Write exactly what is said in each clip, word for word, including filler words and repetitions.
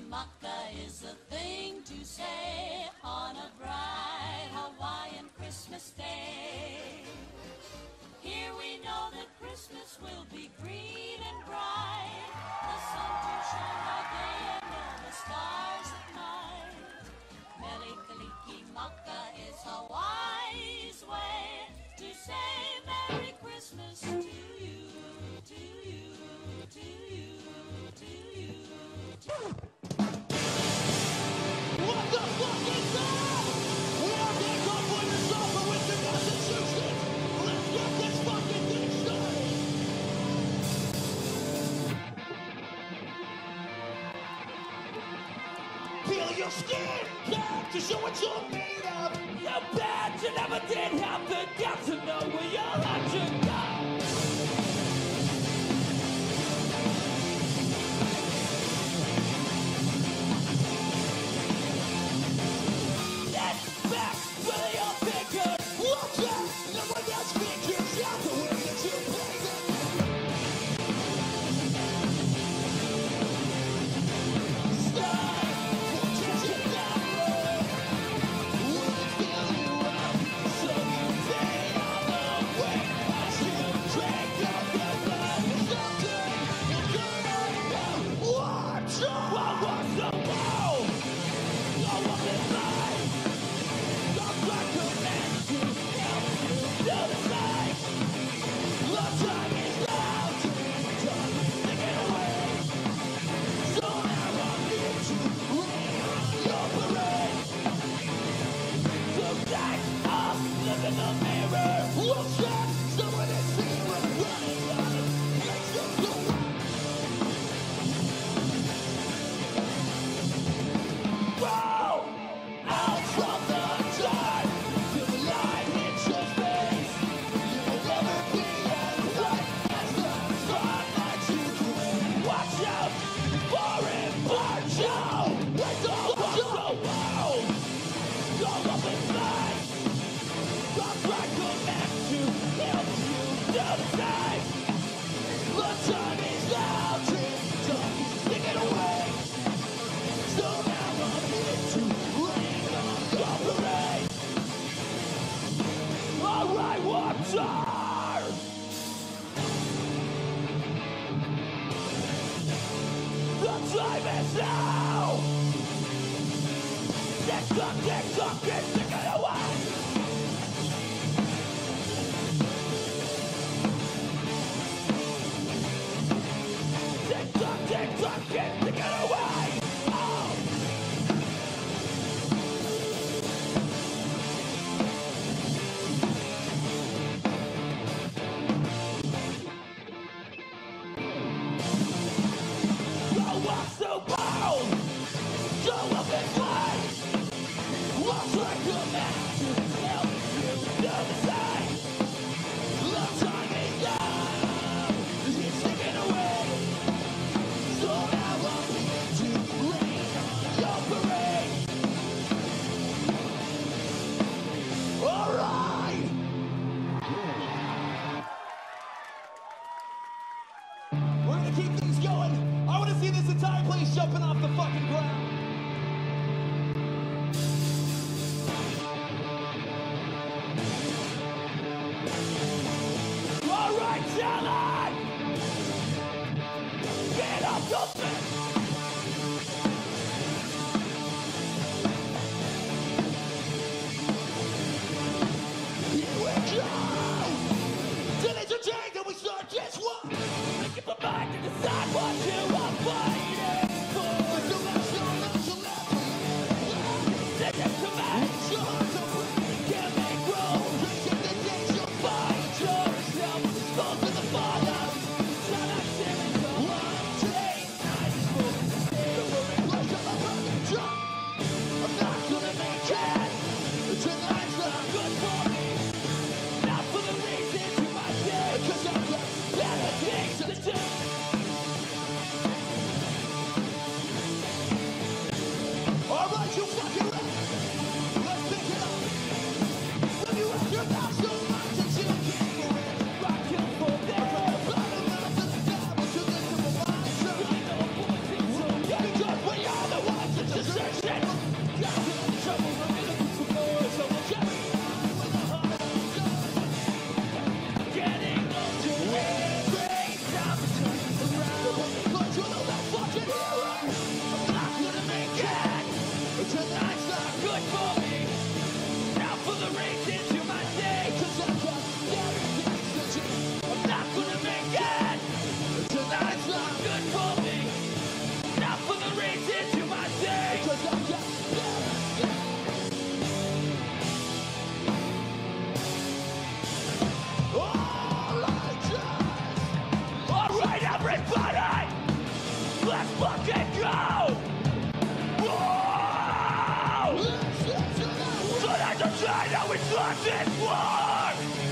Kalikimaka is the thing to say on a bright Hawaiian Christmas day. Here we know that Christmas will be green and bright, the sun to shine by day and all the stars at night. Mele Kalikimaka is Hawaii's way to say Merry Christmas to you, to you, to you, to you, to you. What the fuck is that? We are back on Point of Sulphur with the Massachusetts. Let's get this fucking thing started. Peel your skin back to show what you're made of. You bet you never did have the guts to know where you're at to go. fucking go! Whoa! So that's a sign that we lost this war!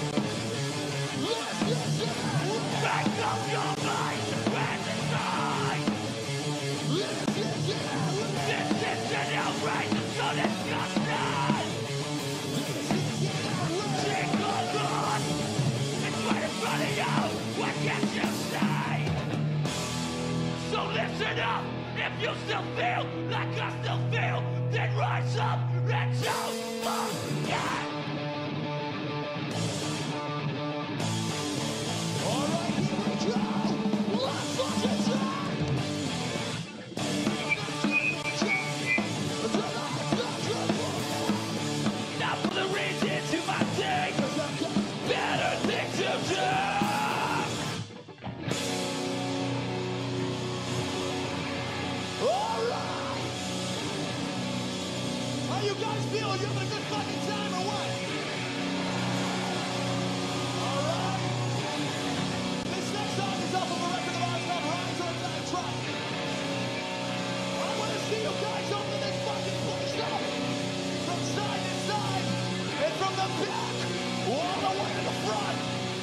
Make up your mind and decide! This is an outrage so disgusting! Single on! It's right in front of you! What can you say? So listen up! If you still feel like I still feel, then rise up and don't forget! Alright, here we go! Let's fucking try! Now for the reasons you might think better things to do. Alright! How you guys feeling? You having a good fucking time or what? Alright? This next song is off of a record of ours called Rise or Die Trying. I want to see you guys open this fucking place up from side to side and from the back all the way to the front.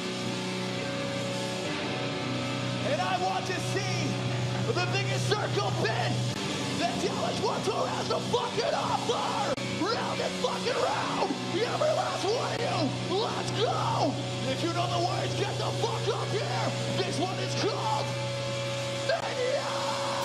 And I want to see the biggest circle pin that Dallas Winter has to fucking offer. Round and fucking round. Every last one of you. Let's go. If you know the words, get the fuck up here. This one is called Mania.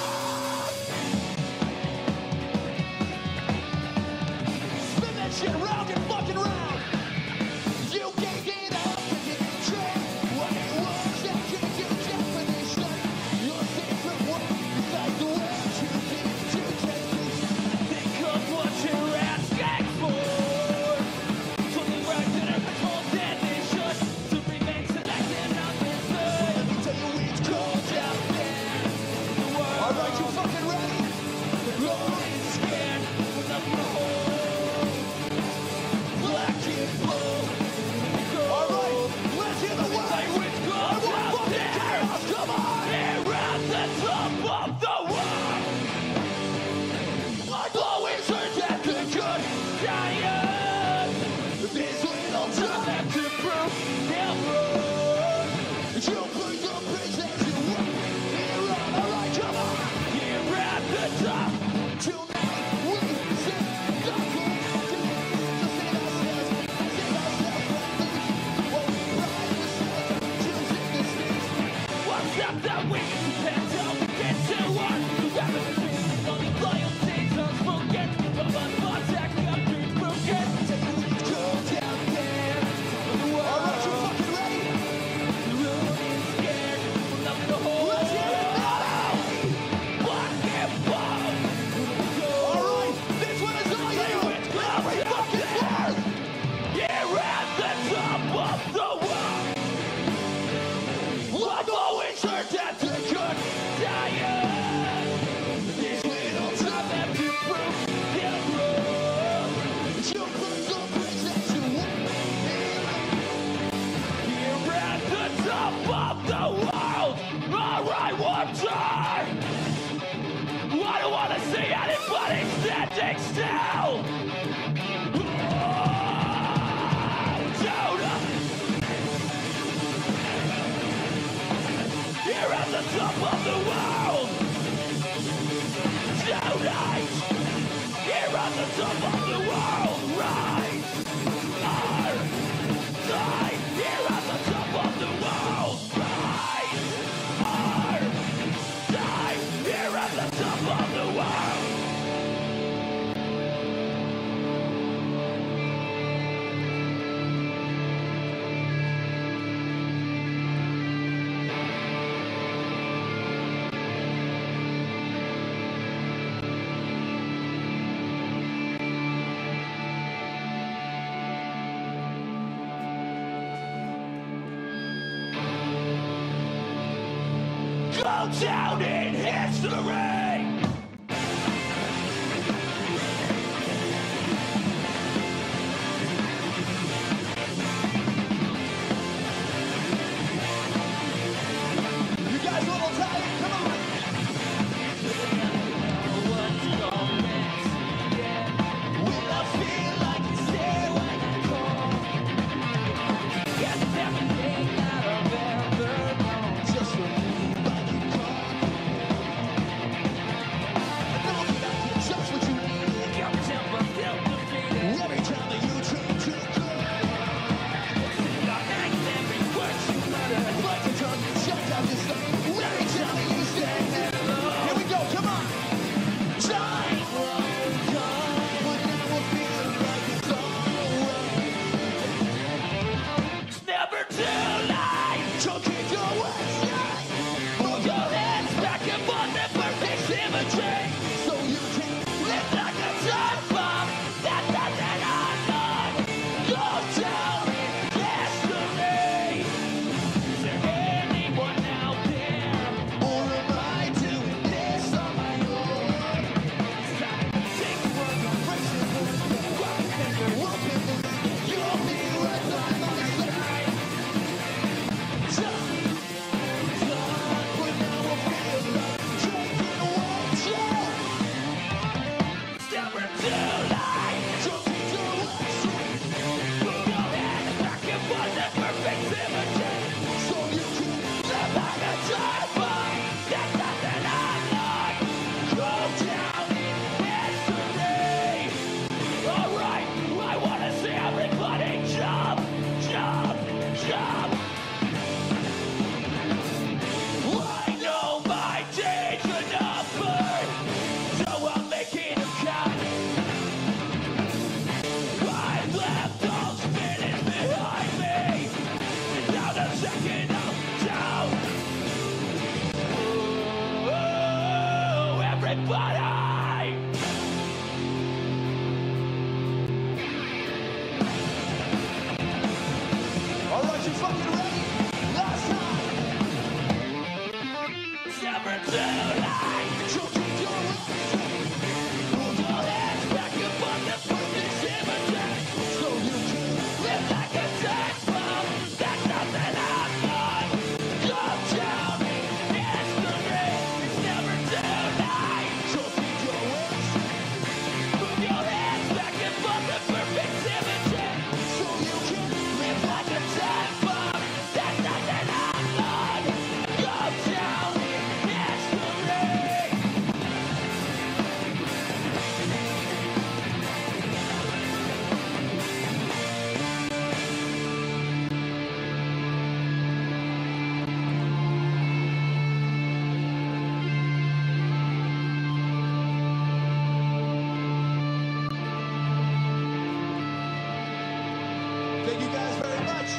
Spin that shit round and fucking round. You can't get up and you can try. What it was that you do definition. Your secret word is like the words you need to take this. Think of what you're asking for. So the right to the control definition to remain selected on this earth. Let me tell you it's cold out there. The world Alright, you fucking ready? is scared with nothing to hold. Black and blue. Alright, let's hear the word. Say which I goes want out fucking there. chaos, come on! Here at the top of the world. I've always heard that the good Giant. this little time. To prove their world. You bring the praise that you want. Here on, alright, come on! Here at the top. Tonight we sing the good to sing ourselves, sing ourselves proudly. What we pride ourselves, choosing the streets. What's up that we depends how we get to one. The rapid between only loyalty unspoken. But my thoughts act up to broken. It's cold out there. Alright, you fucking ready? The road is scared. We're nothing to hold. Let's hear it now! Black and blue. Alright, this one is all you! Every fucking word! Here at the top of the world. I've always heard that the good Giant. this little time. Have to prove their world. You bring the praise that you want. Here at the top of the world. Alright, one time. I don't want to see anybody standing still. Oh, Jonah. Here at the top of the world. Tonight. Here at the top of the world. Rise. Our die. Here at the top of the world. Rise. Our die. Here at the top of the world. Go down in history. You guys a little tired? Come on! body. All right, you fucking ready? Last time. It's never too late. Don't you do it. Hold your hands back above the fucking cemetery. So you can Live like a sex bomb. That's nothing I've done. Go down in history. It's never too late. Don't you do it. Move your hands back above the perfect cemetery. So you can Live like a time bomb. That's nothing I've done. Go down in history. Thank you guys very much.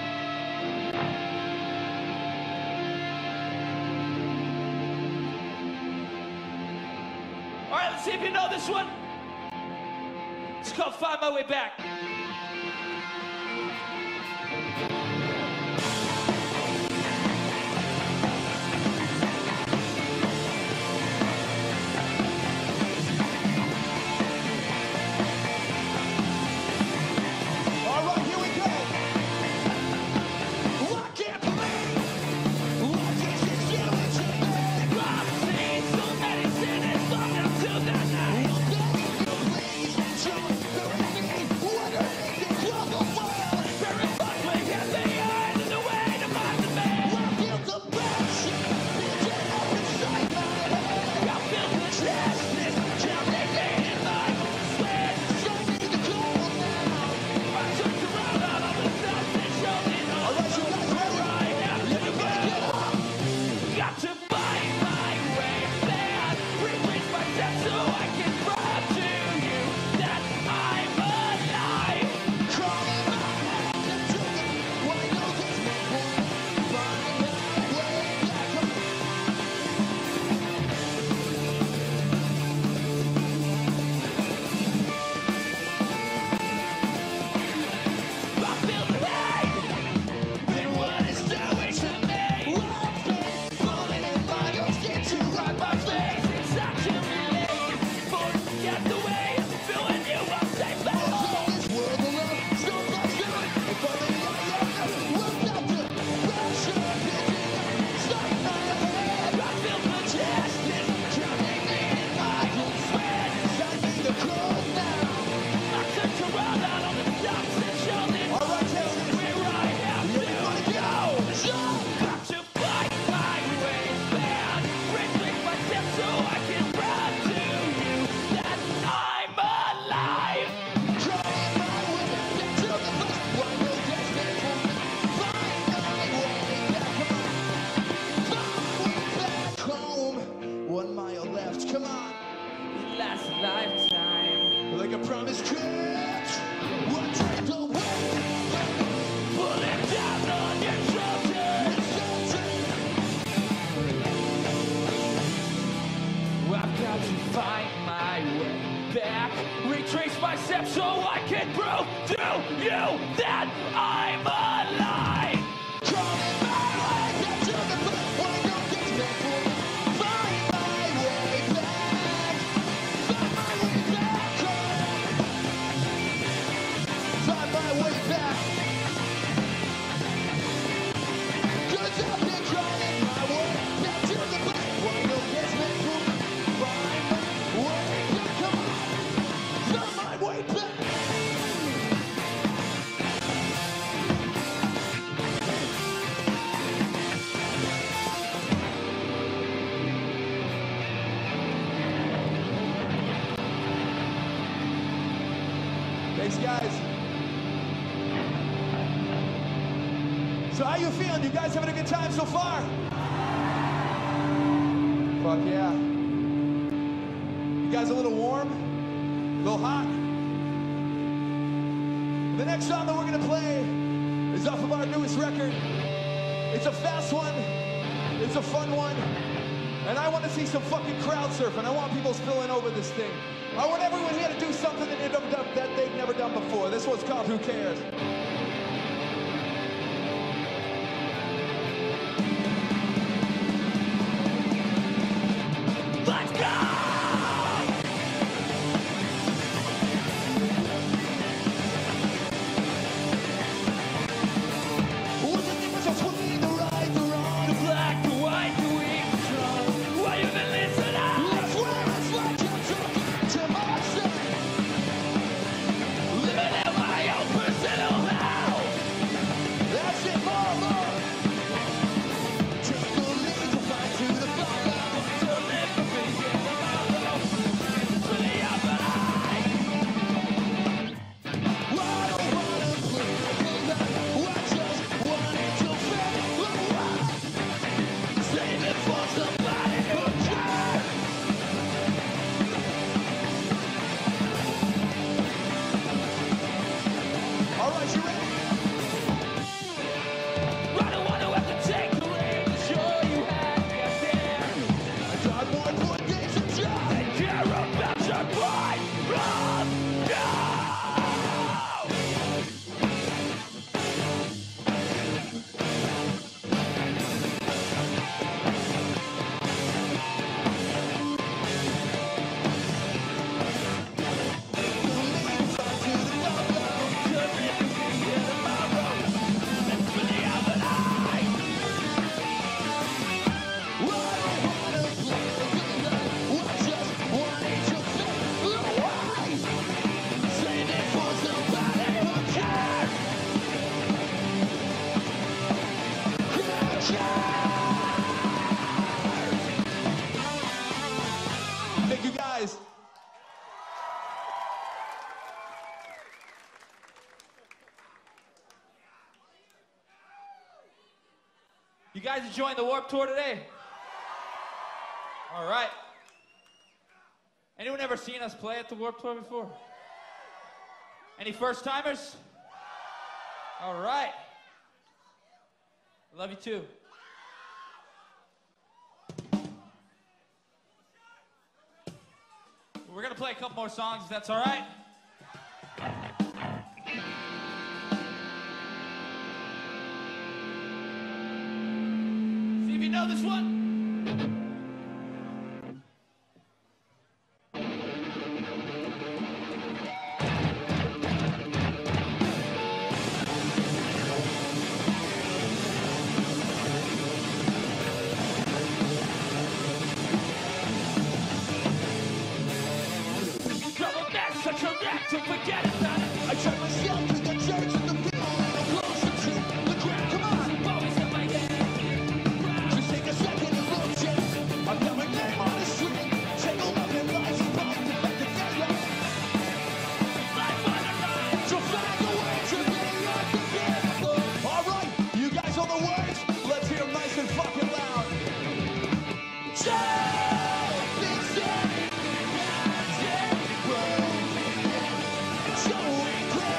All right, let's see if you know this one. It's called Find My Way Back. All right, here we go. I can't believe what this is doing to me. I've seen so many sinners fall down to the night. Please don't bury me underneath the cloth of fire. Very fucked with at the end of the way to find the man. I feel the passion beating up inside my head. I feel the justice drowning me in my own sweat. Show me the cold now. I turned around out on the dust and showed it all. All right, you guys ready? I have to Everybody get go. up. Got to find my way back. Retrace my steps so I can prove to you that I'm alive. Crawling my head into the what I know this man won't find my way back up. I feel the pain in what it's doing to me. What's been pulling in my skin to rock my face? It's not too late. Forget the way I'm feeling you. I'm safe at home. This world alone, still not good. If only I know what's not the pressure hitting inside my head. I feel the justice drowning me in my own sweat. I need the cold now. I turned around out on the docks and showed it All right, Taylor. where I have to Everybody go. Got to find my way back. Retrace my steps so I can prove to you that I'm alive. Crawling my way into the first one will get me from find my way back. Come on. Find my way back home. One mile left. Come on. Last lifetime. Like a promised catch. One drink away. Pulling down on your shoulders. I've got to find my way back. Retrace my steps so I can prove to you that I'm alive. Crawling my way back to the first one will get me from find my way back. Find my way back home. Find my way back. 'Cause I've been crawling my way back to the first one will get me from find my way back. Come on. Find my way back. Thanks, guys. So how you feeling? You guys having a good time so far? Fuck yeah. You guys a little warm? A little hot? The next song that we're gonna play is off of our newest record. It's a fast one. It's a fun one. And I want to see some fucking crowd surfing. I want people spilling over this thing. I want everyone here to do something that they've never done, that they've never done before. This one's called Who Cares? Let's go! What's the difference between the right, the wrong, The black, the white, the weak, the strong. Why you been listening out? I swear it's like you're talking to myself. Living in my own personal house. That's it, mama. Take a lead to fight to the fire. Don't never forget tomorrow. It's really up and high. I don't wanna play the game. I just wanted to feel alive. Save it for somebody who cares. All right, you ready? I don't want to have to take the lead to show you how to get there. I got one more day to try. And care about your pride. Run! Go! Thank you guys. You guys enjoying the Warped Tour today? All right. Anyone ever seen us play at the Warped Tour before? Any first timers? All right. Love you too. We're gonna play a couple more songs, if that's all right. See if you know this one. Trouble next, such a wreck to forget about it. I turn myself to the church and the people a little closer to the ground. Come on, Always in my head. just take a second and look, Jeff. I've got my name on the street. Take a look at life and pop the back of that light. Life on a ride. So find a way to get unforgettable. All right, you guys know the words. Let's hear them nice and fucking loud. Joe, it's a magic world. So incredible.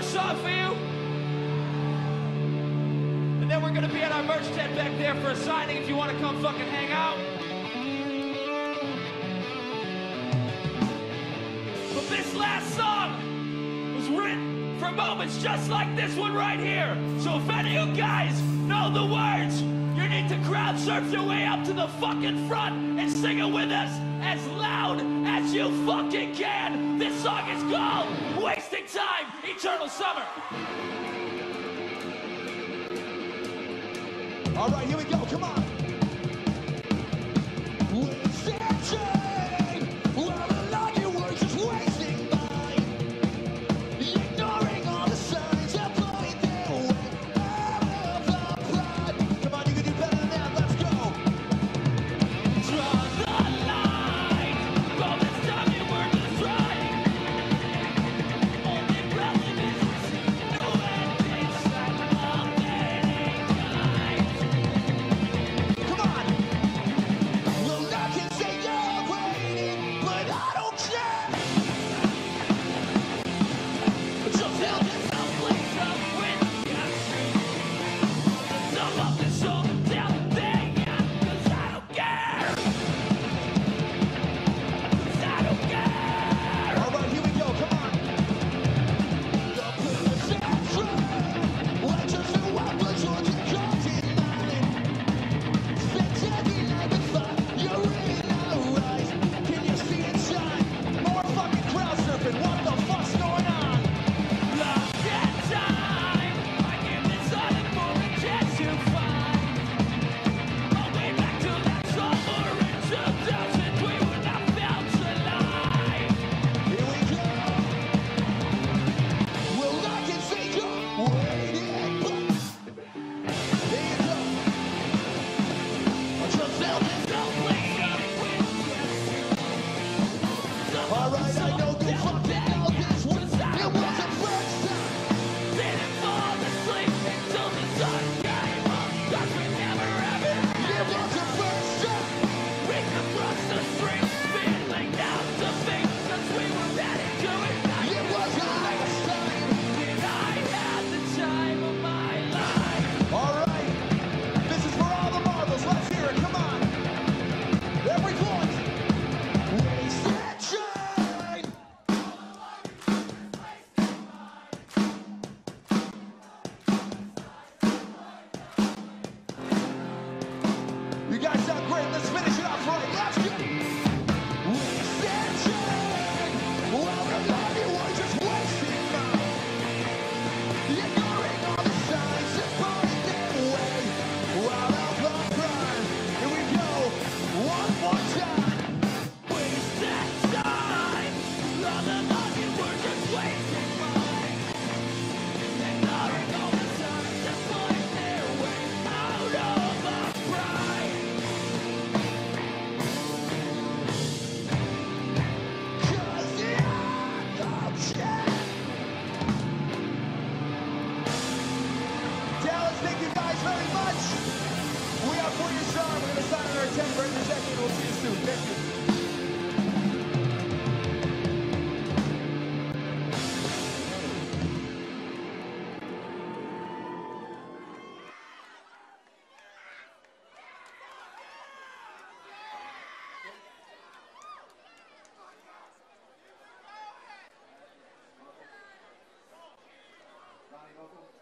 song for you. And then we're gonna be at our merch tent back there for a signing if you want to come fucking hang out. But this last song was written for moments just like this one right here. So if any of you guys know the words, you need to crowd surf your way up to the fucking front and sing it with us as loud as you fucking can. This song is called Wasting Time, Eternal Summer. All right, here we go, come on. Wasting time, well, a lot of you were just wasting mine. Ignoring all the signs that point their way out of our pride. Come on, you can do better than that, let's go. Draw the line. All this time you were just right. Only problem is no ending sight of many times. Come on. Well, I can say you're waiting, but I don't care. Just tell me someplace up with you. Some of this soul down there, yeah, 'cause I don't care. 'Cause I don't care. All right, here we go, come on. The perception, what does the weapons or the content mine? Spectacular like the fire, you're really not right. Can you see it shine? More fucking crowd surfing, what the fuck's going on? Lost in time. I give this other for a chance to find. All way back to that summer in two thousand, we were not felt alive. Here we go. Well, I can say you're waiting, but here you go. Just tell me. Someplace up with you. All right, I know you fucking know this one. It was the first time. Didn't fall asleep until the sun came up. 'Cause we never ever It was the first time. we could cross the street, feeling out to be, 'cause we were ready to ignite. It was the last time. And I had the time of my life. All right, this is for all the marbles. Let's hear it. Come on. Every point. Wasted time. You guys sound great. Let's finish it off right. Let's go. Wasted time. Well, the love you were just wasting mine. Ignoring all the signs that point their way out of our prime. Here we go. One more time. Wasted time. All the love you were just wasting mine. Ignoring all the signs that point their way out of our pride. 'Cause the end of shit. Dallas, thank you guys very much. We are for your star. We're going to sign our tent right in a second. We'll see you soon. Thank you. Ronnie Vocal.